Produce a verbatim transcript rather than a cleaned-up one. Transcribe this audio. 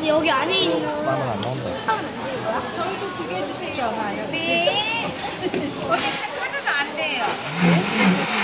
여기 안에 있는 나는 안 나온다. 저희도 두 개 주세요. 네. 어디 찾아도 안 돼요.